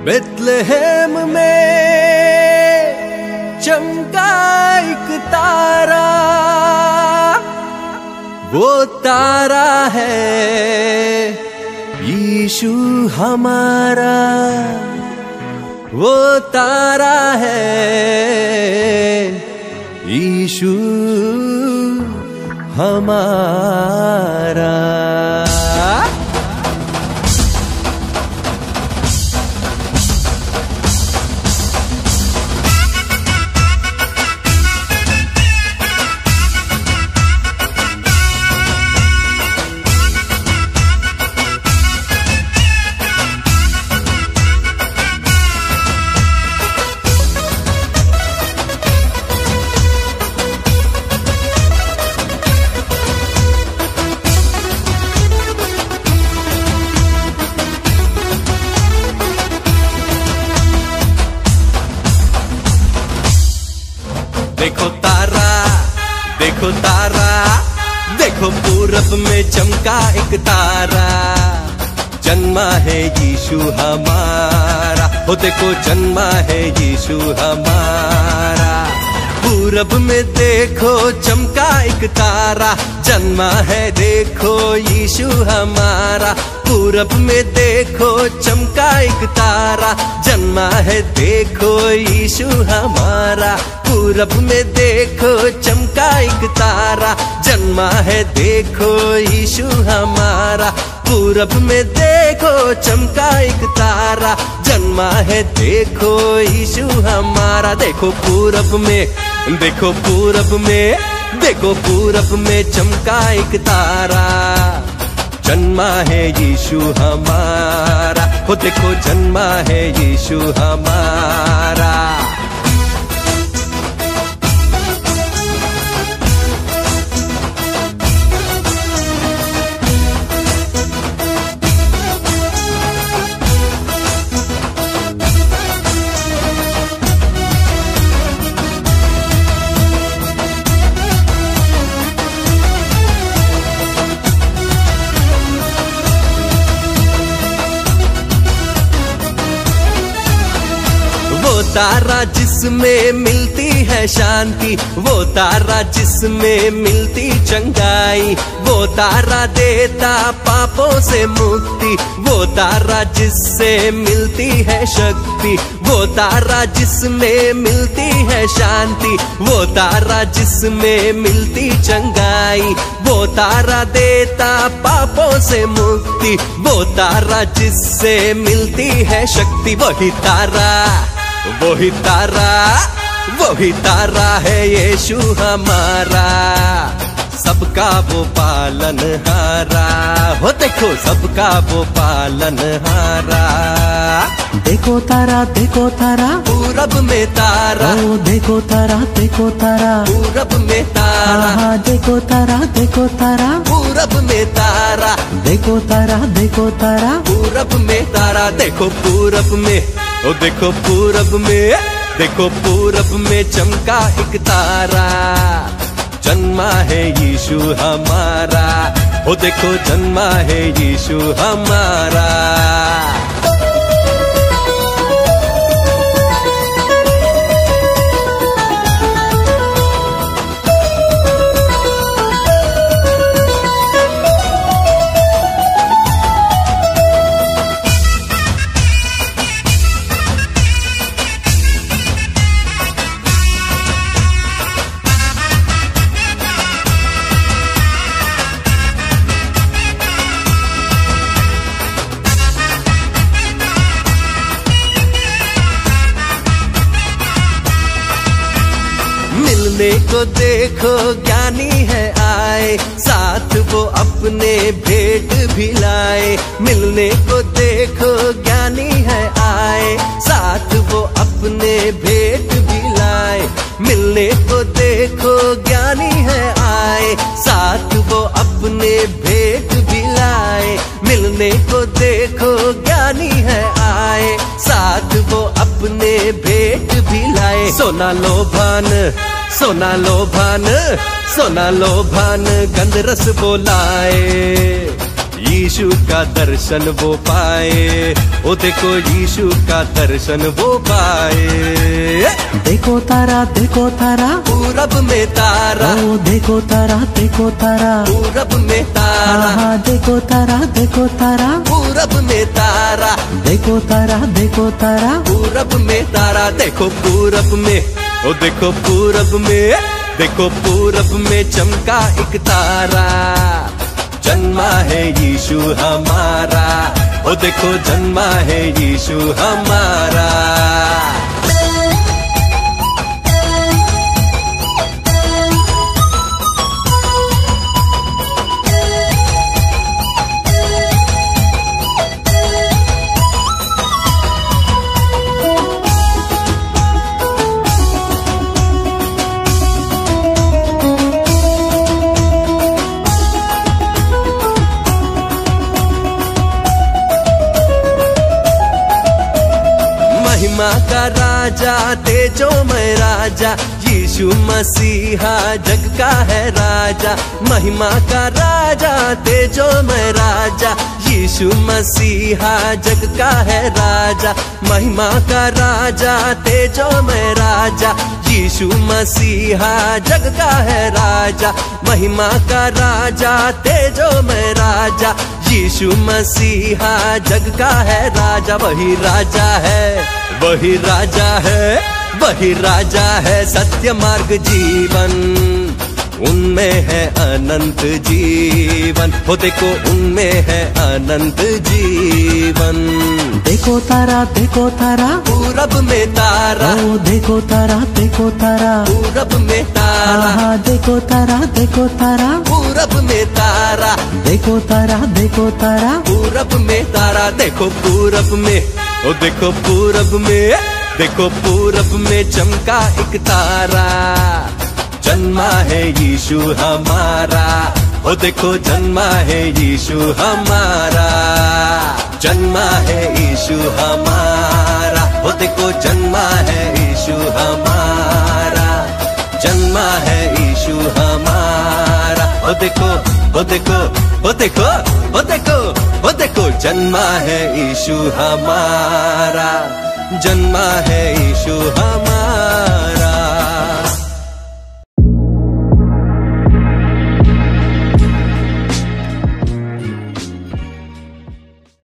Bethlehem में चमका एक तारा, वो तारा है यीशु हमारा, वो तारा है यीशु हमारा। देखो तारा, देखो तारा, देखो पूरब में चमका एक तारा, जन्मा है यीशु हमारा। हो देखो जन्मा है यीशु हमारा। पूरब में देखो चमका एक तारा, जन्मा है देखो यीशु हमारा। पूरब में देखो चमका एक तारा, जन्मा है देखो यीशु हमारा। पूरब में देखो चमका एक तारा, जन्मा है देखो यीशु हमारा। पूरब में देखो चमका एक तारा, जन्मा है देखो यीशु हमारा। देखो पूरब में, देखो पूरब में, देखो पूरब में चमका एक तारा, जन्मा है यीशु हमारा। हो देखो जन्मा है यीशु हमारा। वो तारा जिसमें मिलती है शांति, वो तारा जिसमें मिलती चंगाई, वो तारा देता पापों से मुक्ति, वो तारा जिससे मिलती है शक्ति, वो तारा जिसमें मिलती है शांति, वो तारा जिसमें मिलती चंगाई, वो तारा देता पापों से मुक्ति, वो तारा जिससे मिलती है शक्ति। वही तारा, वही तारा, वही तारा है यीशु हमारा, सबका वो पालनहारा। हो देखो सबका वो पालनहारा। देखो तारा, देखो तारा, पूरब में तारा, ओ देखो तारा, देखो तारा, पूरब में तारा, देखो तारा, देखो तारा, पूरब में तारा, देखो तारा, देखो तारा, पूरब में तारा। देखो पूरब में, ओ देखो पूरब में, देखो पूरब में चमका एक तारा, जन्मा है यीशु हमारा। ओ देखो जन्मा है यीशु हमारा। मिलने को देखो ज्ञानी है आए, साथ वो अपने भेंट भी लाए। मिलने को देखो ज्ञानी है आए, साथ वो अपने भेंट भी लाए। मिलने को देखो ज्ञानी है आए, साथ वो अपने भेंट भी लाए। मिलने को देखो ज्ञानी है आए, साथ वो अपने भेंट भी लाए। सोना लोभान, सोना लोभान, सोना लोभान गंध रस बोलाए। यीशु का दर्शन वो पाए, ओ देखो यीशु का दर्शन वो पाए। देखो तारा पूरब में तारा, ओ देखो तारा पूरब में तारा, हाँ देखो तारा पूरब में तारा, देखो तारा पूरब में तारा। देखो पूरब में, ओ देखो पूरब में, देखो पूरब में चमका एक तारा। जन्मा है यीशु हमारा, ओ देखो जन्मा है यीशु हमारा। महिमा का राजा तेजोमय राजा, यीशु मसीहा जग का है राजा। महिमा का राजा तेजोमय राजा, यीशु मसीहा जग का है राजा। महिमा का राजा तेजोमय राजा, यीशु मसीहा जग का है राजा। महिमा का राजा तेजोमय राजा, यीशु मसीहा जग का है राजा। वही राजा है, वही राजा है, वही राजा है सत्य मार्ग जीवन, उनमें है अनंत जीवन। हो देखो उनमें है अनंत जीवन। देखो तारा पूरब में तारा, ओ देखो तारा पूरब में तारा, हाँ देखो तारा पूरब में तारा, देखो तारा पूरब में तारा। देखो पूरब में, ओ देखो पूरब में, देखो पूरब में चमका एक तारा। जन्मा है यीशु हमारा, ओ देखो जन्मा है यीशु हमारा। जन्मा है यीशु हमारा, ओ देखो जन्मा है यीशु हमारा। जन्मा है यीशु हमारा, ओ देखो ओ देखो ओ देखो ओ देखो ओ देखो जन्मा है यीशु हमारा। जन्मा है यीशु हमारा।